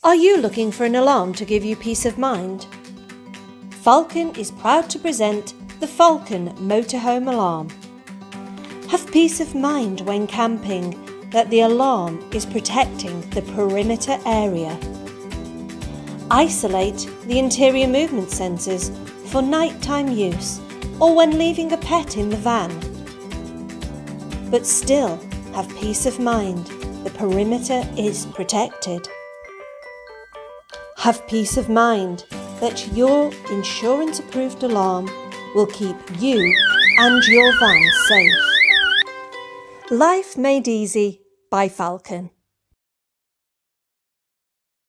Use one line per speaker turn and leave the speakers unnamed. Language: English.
Are you looking for an alarm to give you peace of mind? Falcon is proud to present the Falcon motorhome alarm. Have peace of mind when camping that the alarm is protecting the perimeter area. Isolate the interior movement sensors for nighttime use or when leaving a pet in the van. But still have peace of mind, the perimeter is protected. Have peace of mind that your insurance-approved alarm will keep you and your van safe. Life Made Easy by Falcon.